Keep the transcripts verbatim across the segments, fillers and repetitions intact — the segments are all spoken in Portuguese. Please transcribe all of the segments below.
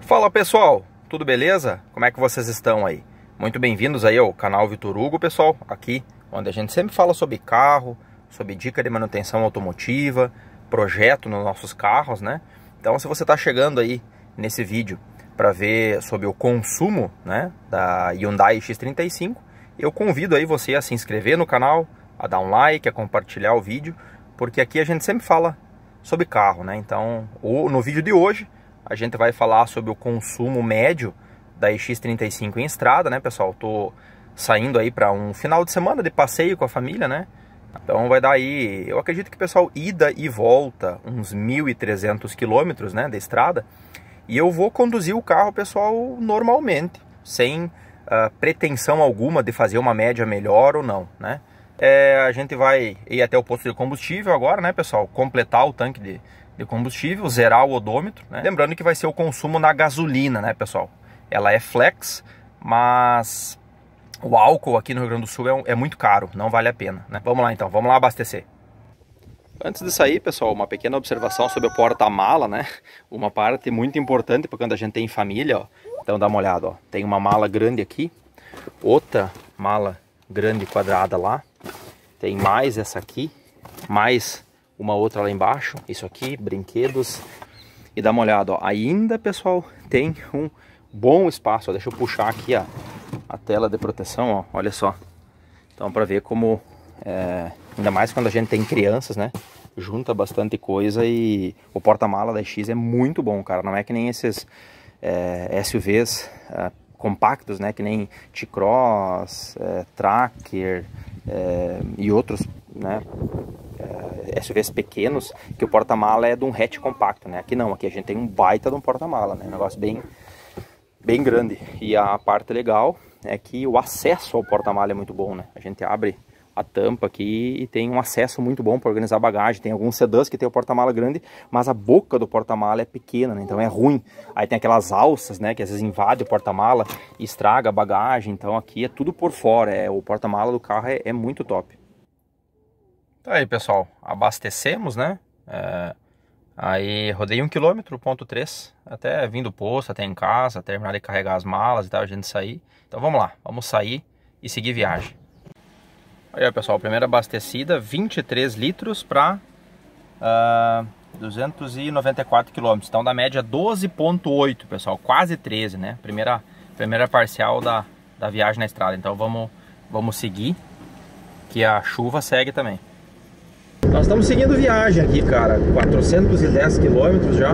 Fala pessoal, tudo beleza? Como é que vocês estão aí? Muito bem-vindos aí ao canal Vitor Hugo, pessoal, aqui onde a gente sempre fala sobre carro, sobre dica de manutenção automotiva, projeto nos nossos carros, né? Então se você está chegando aí nesse vídeo para ver sobre o consumo, né, da Hyundai X trinta e cinco, eu convido aí você a se inscrever no canal, a dar um like, a compartilhar o vídeo, porque aqui a gente sempre fala sobre carro, né? Então, no vídeo de hoje a gente vai falar sobre o consumo médio da X trinta e cinco em estrada, né, pessoal? Tô saindo aí para um final de semana de passeio com a família, né? Então vai dar aí, eu acredito que, pessoal, ida e volta uns mil e trezentos quilômetros, né, de estrada. E eu vou conduzir o carro, pessoal, normalmente, sem uh, pretensão alguma de fazer uma média melhor ou não, né? É, a gente vai ir até o posto de combustível agora, né, pessoal? Completar o tanque de, de combustível, zerar o odômetro, né? Lembrando que vai ser o consumo na gasolina, né, pessoal? Ela é flex, mas o álcool aqui no Rio Grande do Sul é, é muito caro, não vale a pena, né? Vamos lá então, vamos lá abastecer. Antes de sair, pessoal, uma pequena observação sobre o porta-mala, né? Uma parte muito importante para quando a gente tem família, ó. Então dá uma olhada, ó. Tem uma mala grande aqui, outra mala grande quadrada lá. Tem mais essa aqui, mais uma outra lá embaixo. Isso aqui, brinquedos. E dá uma olhada, ó. Ainda, pessoal, tem um bom espaço, ó. Deixa eu puxar aqui, ó, a tela de proteção, ó. Olha só. Então, para ver como, é, ainda mais quando a gente tem crianças, né? Junta bastante coisa e o porta-mala da X é muito bom, cara. Não é que nem esses é, S U Vs é, compactos, né? Que nem T-Cross, é, Tracker é, e outros, né? É, S U Vs pequenos, que o porta-mala é de um hatch compacto, né? Aqui não, aqui a gente tem um baita de um porta-mala, né? Um negócio bem, bem grande. E a parte legal é que o acesso ao porta-mala é muito bom, né? A gente abre a tampa aqui e tem um acesso muito bom para organizar bagagem. Tem alguns sedãs que tem o porta-mala grande, mas a boca do porta-mala é pequena, né? Então é ruim. Aí tem aquelas alças, né, que às vezes invade o porta-mala e estraga a bagagem. Então aqui é tudo por fora. É, o porta-mala do carro é, é muito top. Então aí, pessoal, abastecemos, né? É, aí rodei um quilômetro, ponto três, até vim do posto, até em casa, terminar de carregar as malas e tal, a gente sair. Então vamos lá, vamos sair e seguir viagem. Aí, pessoal, primeira abastecida, vinte e três litros para uh, duzentos e noventa e quatro quilômetros. Então, da média doze ponto oito, pessoal, quase treze, né? Primeira, primeira parcial da, da viagem na estrada. Então, vamos, vamos seguir, que a chuva segue também. Nós estamos seguindo viagem aqui, cara, quatrocentos e dez quilômetros já.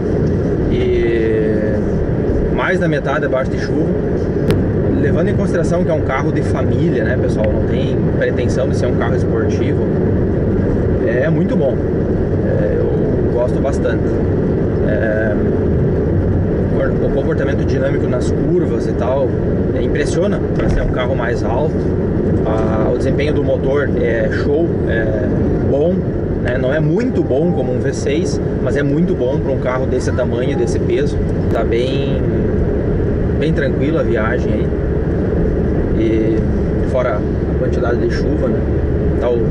E mais da metade abaixo de chuva. Levando em consideração que é um carro de família, né, pessoal? Não tem pretensão de ser um carro esportivo. É muito bom. É, eu gosto bastante. É, o comportamento dinâmico nas curvas e tal é, impressiona para ser um carro mais alto. Ah, o desempenho do motor é show, é bom, né? Não é muito bom como um V seis, mas é muito bom para um carro desse tamanho, desse peso. Tá bem, bem tranquila a viagem aí. E fora a quantidade de chuva, né? Tá o,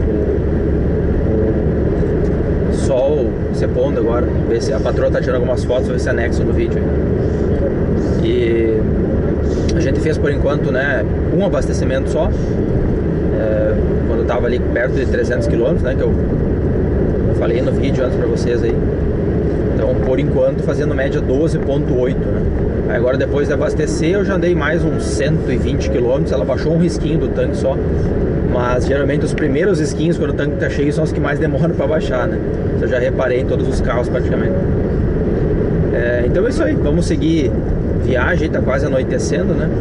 o, o sol se pondo agora. Ver se a patroa tá tirando algumas fotos, ver se anexo no vídeo. E a gente fez por enquanto, né, um abastecimento só. É, quando tava ali perto de trezentos quilômetros, né? Que eu falei no vídeo antes pra vocês aí. Então, por enquanto, fazendo média doze ponto oito, né? Aí agora, depois de abastecer, eu já andei mais uns cento e vinte quilômetros. Ela baixou um risquinho do tanque só. Mas, geralmente, os primeiros risquinhos, quando o tanque tá cheio, são os que mais demoram para baixar, né? Isso eu já reparei em todos os carros, praticamente. É, então é isso aí. Vamos seguir viagem. Tá quase anoitecendo, né?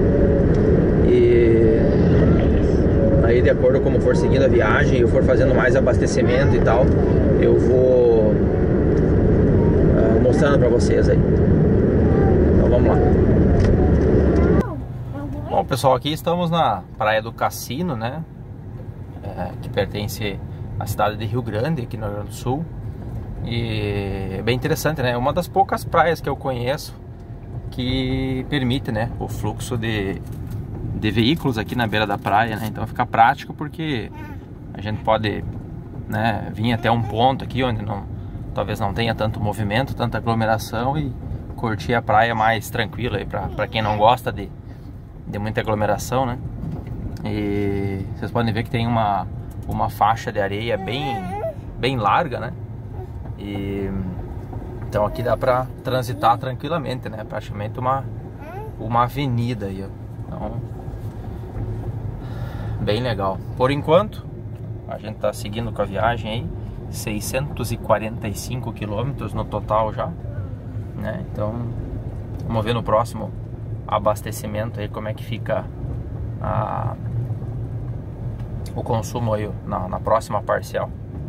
E aí, de acordo com como for seguindo a viagem, eu for fazendo mais abastecimento e tal, eu vou uh, mostrando para vocês aí. Então vamos lá. Bom, pessoal, aqui estamos na Praia do Cassino, né? É, que pertence à cidade de Rio Grande, aqui no Rio Grande do Sul. E é bem interessante, né? É uma das poucas praias que eu conheço que permite, né, o fluxo de, de veículos aqui na beira da praia, né? Então fica prático porque a gente pode, né, vir até um ponto aqui onde não, talvez não tenha tanto movimento, tanta aglomeração e curtir a praia mais tranquila aí, pra, pra quem não gosta de, de muita aglomeração, né? E vocês podem ver que tem uma, uma faixa de areia bem, bem larga, né? E então aqui dá pra transitar tranquilamente, né? Praticamente uma, uma avenida aí, ó. Então, bem legal. Por enquanto, a gente tá seguindo com a viagem aí, seiscentos e quarenta e cinco quilômetros no total já, né? Então, vamos ver no próximo abastecimento aí como é que fica a, o consumo aí na, na próxima parcial.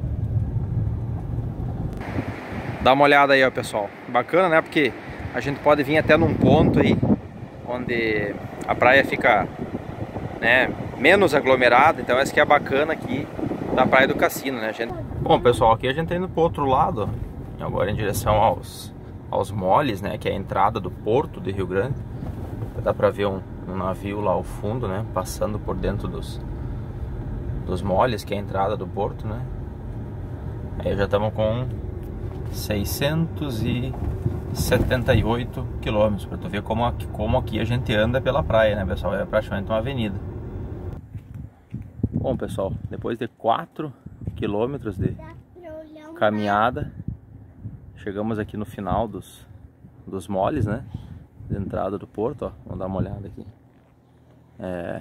Dá uma olhada aí, ó, pessoal. Bacana, né? Porque a gente pode vir até num ponto aí onde a praia fica, né, menos aglomerada. Então essa que é bacana aqui da Praia do Cassino, né, gente? Bom, pessoal, aqui a gente tá indo pro outro lado, ó, agora em direção aos, aos moles, né, que é a entrada do porto de Rio Grande. Dá pra ver um, um navio lá ao fundo, né, passando por dentro dos, dos moles, que é a entrada do porto, né. Aí já estamos com seiscentos e setenta e oito quilômetros, para tu ver como aqui, como aqui a gente anda pela praia, né, pessoal? É praticamente uma avenida. Bom, pessoal, depois de quatro quilômetros de caminhada, chegamos aqui no final dos, dos moles, né, de entrada do porto, ó. Vamos dar uma olhada aqui. É...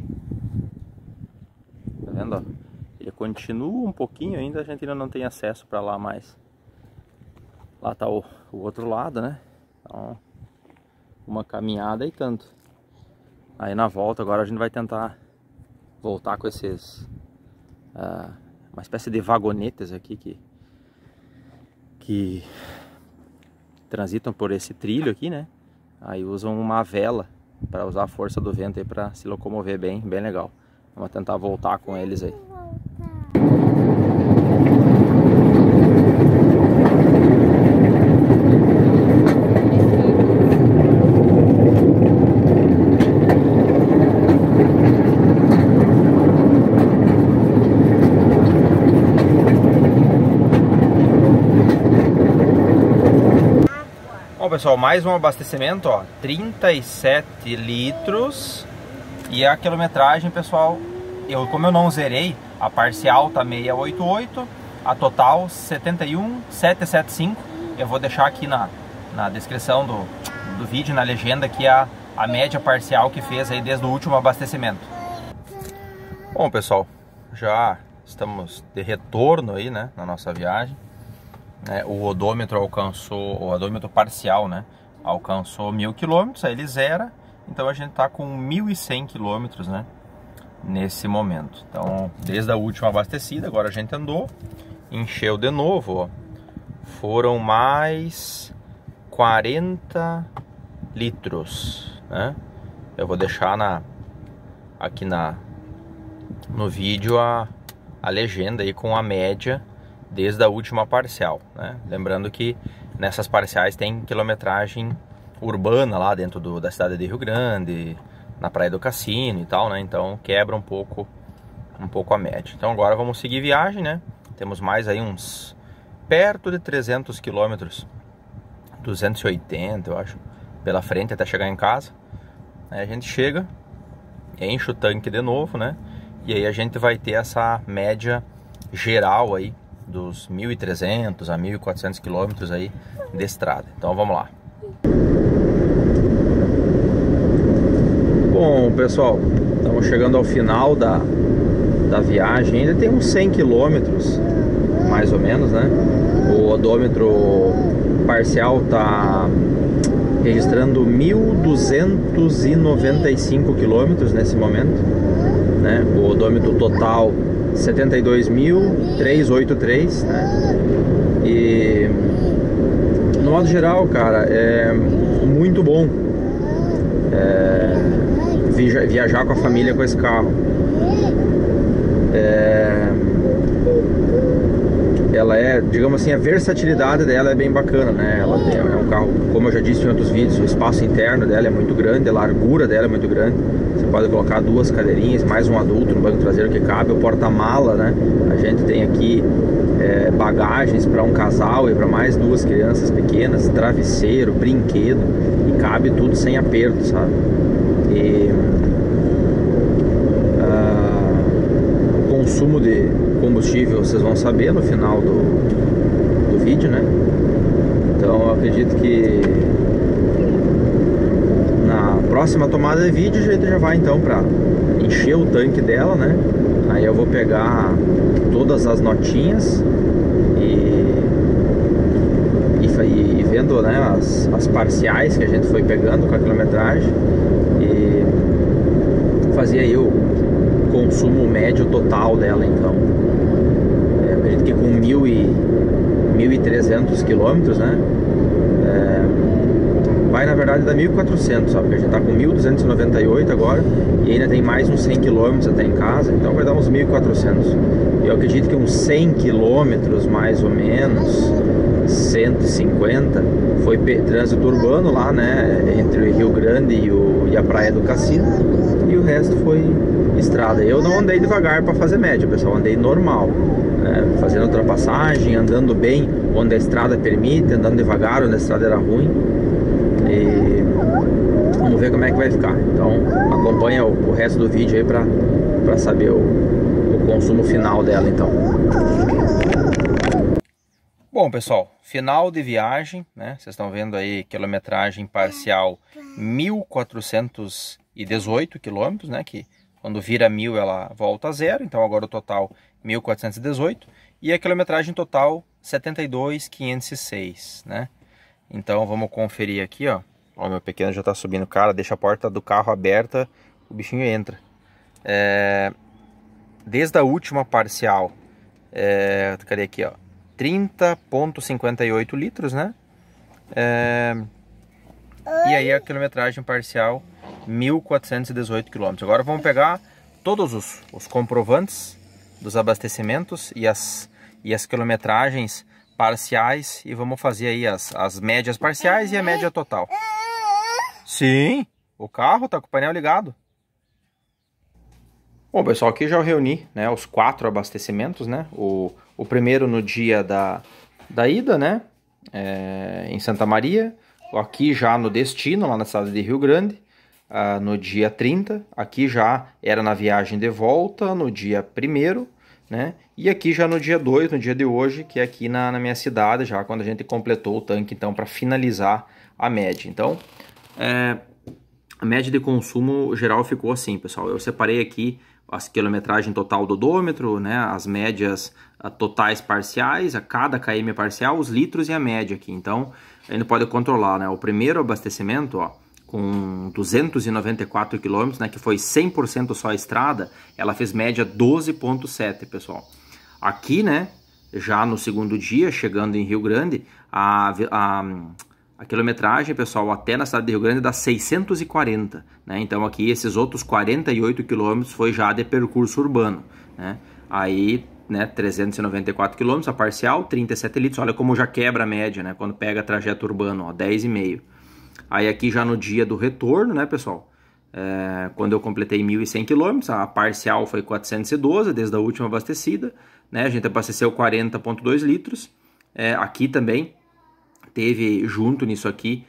Tá vendo, ó? Ele continua um pouquinho ainda, a gente ainda não tem acesso para lá mais. Lá tá o, o outro lado, né? Então, uma caminhada e tanto. Aí na volta agora a gente vai tentar voltar com esses uh, uma espécie de vagonetes aqui que que transitam por esse trilho aqui, né? Aí usam uma vela para usar a força do vento aí para se locomover bem, bem legal. Vamos tentar voltar com eles aí. Bom, pessoal, mais um abastecimento, ó, trinta e sete litros. E a quilometragem, pessoal, eu, como eu não zerei, a parcial tá seiscentos e oitenta e oito, a total setenta e um mil setecentos e setenta e cinco. Eu vou deixar aqui na, na descrição do, do vídeo, na legenda, aqui a, a média parcial que fez aí desde o último abastecimento. Bom, pessoal, já estamos de retorno aí, né, na nossa viagem. É, o odômetro alcançou, o odômetro parcial, né, alcançou mil quilômetros, aí ele zera, então a gente tá com mil e cem quilômetros, né, nesse momento. Então, desde a última abastecida, agora a gente andou, encheu de novo, ó, foram mais quarenta litros, né. Eu vou deixar na, aqui na, no vídeo a, a legenda aí com a média desde a última parcial, né? Lembrando que nessas parciais tem quilometragem urbana lá dentro do, da cidade de Rio Grande, na Praia do Cassino e tal, né? Então quebra um pouco, um pouco a média. Então agora vamos seguir viagem, né? Temos mais aí uns perto de trezentos quilômetros, duzentos e oitenta eu acho, pela frente até chegar em casa. Aí a gente chega, enche o tanque de novo, né? E aí a gente vai ter essa média geral aí dos mil e trezentos a mil e quatrocentos quilômetros aí de estrada. Então vamos lá. Bom, pessoal, estamos chegando ao final da, da viagem. Ainda tem uns cem quilômetros, mais ou menos, né? O odômetro parcial tá registrando mil duzentos e noventa e cinco quilômetros nesse momento, né? O odômetro total setenta e dois mil trezentos e oitenta e três, né? E no modo geral, cara, é muito bom é, viajar com a família com esse carro. É, ela é, digamos assim, a versatilidade dela é bem bacana, né? Ela tem, é um carro, como eu já disse em outros vídeos, o espaço interno dela é muito grande, a largura dela é muito grande. Você pode colocar duas cadeirinhas, mais um adulto no banco traseiro que cabe, o porta-mala, né? A gente tem aqui é, bagagens para um casal e para mais duas crianças pequenas, travesseiro, brinquedo, e cabe tudo sem aperto, sabe? E uh, o consumo de combustível vocês vão saber no final do, do vídeo, né? Então eu acredito que na próxima tomada de vídeo a gente já vai então para encher o tanque dela, né? Aí eu vou pegar todas as notinhas e, e, e vendo, né, as, as parciais que a gente foi pegando com a quilometragem e fazer aí o consumo médio total dela. Então eu acredito que com mil e trezentos quilômetros, né, é, vai na verdade dar mil e quatrocentos, sabe? Porque a gente tá com mil duzentos e noventa e oito agora e ainda tem mais uns cem quilômetros até em casa, então vai dar uns mil e quatrocentos. Eu acredito que uns cem quilômetros mais ou menos, cento e cinquenta, foi trânsito urbano lá, né, entre o Rio Grande e, o, e a Praia do Cassino, e o resto foi estrada. Eu não andei devagar para fazer média, pessoal, andei normal, né, fazendo ultrapassagem, andando bem onde a estrada permite, andando devagar onde a estrada era ruim. E vamos ver como é que vai ficar. Então acompanha o, o resto do vídeo aí para para saber o, o consumo final dela, então. Bom, pessoal, final de viagem, né? Vocês estão vendo aí quilometragem parcial mil quatrocentos e dezoito quilômetros, né? Que quando vira mil ela volta a zero. Então agora o total mil quatrocentos e dezoito e a quilometragem total setenta e dois mil quinhentos e seis, né? Então vamos conferir aqui, ó. Ó, meu pequeno já tá subindo, cara, deixa a porta do carro aberta, o bichinho entra. É... Desde a última parcial, é... cadê aqui, ó? trinta vírgula cinquenta e oito litros, né? É... E aí a quilometragem parcial mil quatrocentos e dezoito quilômetros. Agora vamos pegar todos os, os comprovantes dos abastecimentos e as, e as quilometragens parciais e vamos fazer aí as, as médias parciais e a média total. Sim, o carro tá com o painel ligado. Bom, pessoal, aqui já eu reuni, né, os quatro abastecimentos, né? O, o primeiro no dia da, da ida, né? É, em Santa Maria. Aqui já no destino, lá na cidade de Rio Grande, uh, no dia trinta. Aqui já era na viagem de volta, no dia primeiro. Né? E aqui já no dia dois, no dia de hoje, que é aqui na, na minha cidade, já quando a gente completou o tanque, então, para finalizar a média. Então, é, a média de consumo geral ficou assim, pessoal. Eu separei aqui as quilometragem total do odômetro, né? As médias a, totais parciais, a cada km parcial, os litros e a média aqui. Então, a gente pode controlar, né? O primeiro abastecimento, ó, com duzentos e noventa e quatro quilômetros, né, que foi cem por cento só a estrada, ela fez média doze vírgula sete, pessoal. Aqui, né, já no segundo dia, chegando em Rio Grande, a, a, a quilometragem, pessoal, até na cidade de Rio Grande dá seiscentos e quarenta, né, então aqui esses outros quarenta e oito quilômetros foi já de percurso urbano, né, aí, né, trezentos e noventa e quatro quilômetros, a parcial, trinta e sete litros, olha como já quebra a média, né, quando pega trajeto urbano, ó, dez vírgula cinco. Aí aqui já no dia do retorno, né, pessoal, é, quando eu completei mil e cem quilômetros, a parcial foi quatrocentos e doze, desde a última abastecida, né, a gente abasteceu quarenta vírgula dois litros, é, aqui também teve junto nisso aqui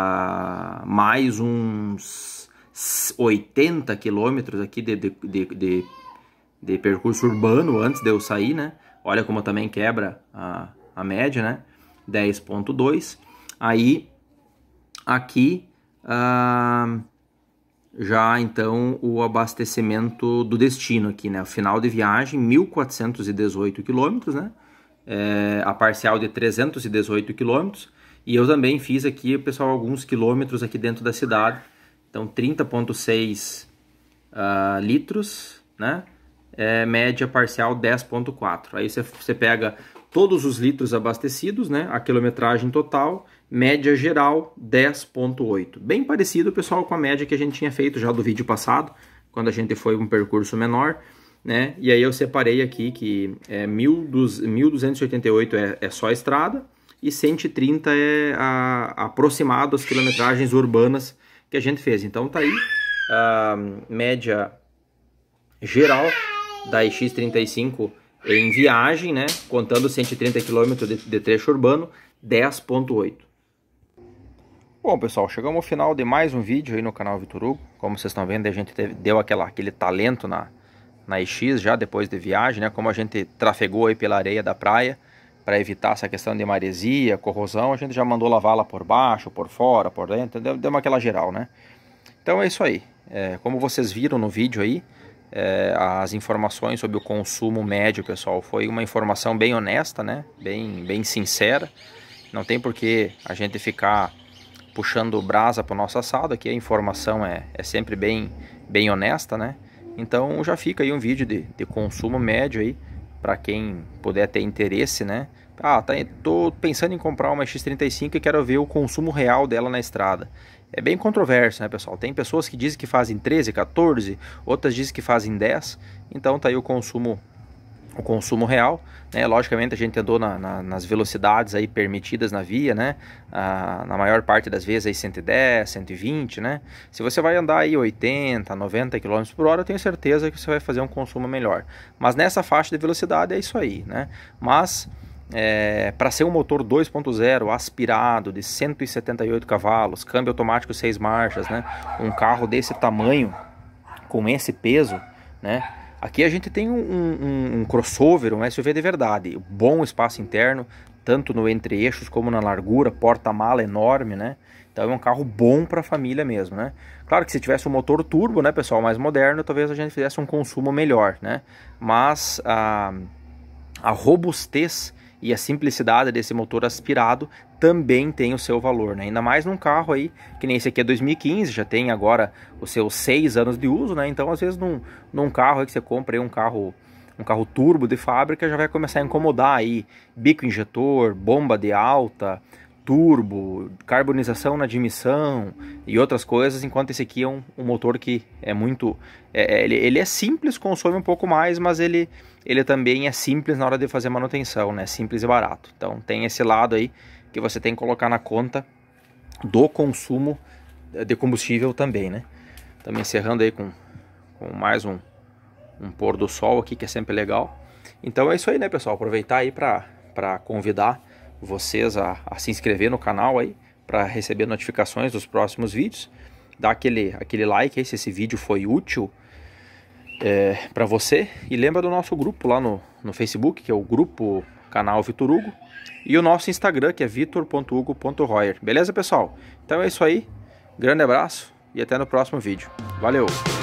uh, mais uns oitenta quilômetros aqui de, de, de, de, de percurso urbano antes de eu sair, né, olha como também quebra a, a média, né, dez vírgula dois, aí aqui ah, já então o abastecimento do destino aqui, né? O final de viagem, mil quatrocentos e dezoito quilômetros, né? É, a parcial de trezentos e dezoito quilômetros. E eu também fiz aqui, pessoal, alguns quilômetros aqui dentro da cidade. Então trinta vírgula seis uh, litros, né? É, média parcial dez vírgula quatro. Aí você, você pega todos os litros abastecidos, né? A quilometragem total, média geral dez vírgula oito. Bem parecido, pessoal, com a média que a gente tinha feito já do vídeo passado, quando a gente foi um percurso menor. né? E aí eu separei aqui que é mil duzentos e oitenta e oito é, é só estrada e cento e trinta é a, aproximado às quilometragens urbanas que a gente fez. Então tá aí a média geral da X trinta e cinco em viagem, né? Contando cento e trinta quilômetros de, de trecho urbano, dez ponto oito. Bom, pessoal, chegamos ao final de mais um vídeo aí no canal Vitor Hugo. Como vocês estão vendo, a gente teve, deu aquela, aquele talento na, na E X já depois de viagem, né? Como a gente trafegou aí pela areia da praia para evitar essa questão de maresia, corrosão, a gente já mandou lavar lá por baixo, por fora, por dentro, deu, deu uma aquela geral, né? Então é isso aí. É, como vocês viram no vídeo aí, é, as informações sobre o consumo médio, pessoal, foi uma informação bem honesta, né? Bem, bem sincera. Não tem por que a gente ficar puxando brasa para o nosso assado, aqui a informação é, é sempre bem, bem honesta, né? Então já fica aí um vídeo de, de consumo médio aí, para quem puder ter interesse, né? Ah, tá, tô pensando em comprar uma X trinta e cinco e quero ver o consumo real dela na estrada. É bem controverso, né, pessoal? Tem pessoas que dizem que fazem treze, quatorze, outras dizem que fazem dez. Então tá aí o consumo, o consumo real, né? Logicamente a gente andou na, na, nas velocidades aí permitidas na via, né? Ah, na maior parte das vezes aí cento e dez, cento e vinte, né? Se você vai andar aí oitenta, noventa quilômetros por hora, eu tenho certeza que você vai fazer um consumo melhor. Mas nessa faixa de velocidade é isso aí, né? Mas É, para ser um motor dois ponto zero aspirado de cento e setenta e oito cavalos, câmbio automático seis marchas, né? Um carro desse tamanho, com esse peso, né? Aqui a gente tem um, um, um crossover, um S U V de verdade, bom espaço interno, tanto no entre-eixos como na largura, porta-mala enorme, né? Então é um carro bom para a família mesmo, né? Claro que se tivesse um motor turbo, né, pessoal, mais moderno, talvez a gente fizesse um consumo melhor, né? Mas a, a robustez e a simplicidade desse motor aspirado também tem o seu valor, né? Ainda mais num carro aí, que nem esse aqui é dois mil e quinze, já tem agora os seus seis anos de uso, né? Então às vezes num, num carro aí que você compra aí um carro, um carro turbo de fábrica, já vai começar a incomodar aí bico injetor, bomba de alta, turbo, carbonização na admissão e outras coisas, enquanto esse aqui é um, um motor que é muito... É, ele, ele é simples, consome um pouco mais, mas ele, ele também é simples na hora de fazer manutenção, né? Simples e barato. Então tem esse lado aí que você tem que colocar na conta do consumo de combustível também, né? Estamos encerrando aí com, com mais um, um pôr do sol aqui, que é sempre legal. Então é isso aí, né, pessoal? Aproveitar aí para convidar vocês a, a se inscrever no canal aí, para receber notificações dos próximos vídeos. Dá aquele, aquele like aí se esse vídeo foi útil é, para você. E lembra do nosso grupo lá no, no Facebook, que é o grupo Canal Vitor Hugo. E o nosso Instagram, que é vitor ponto hugo ponto royer. Beleza, pessoal? Então é isso aí. Grande abraço e até no próximo vídeo. Valeu!